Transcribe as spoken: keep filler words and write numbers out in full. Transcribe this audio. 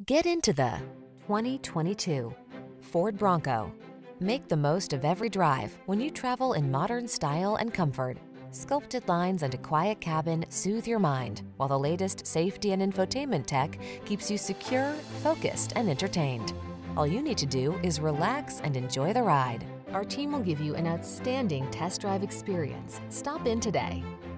Get into the twenty twenty-two Ford Bronco. Make the most of every drive when you travel in modern style and comfort. Sculpted lines and a quiet cabin soothe your mind, while the latest safety and infotainment tech keeps you secure, focused, and entertained. All you need to do is relax and enjoy the ride. Our team will give you an outstanding test drive experience. Stop in today.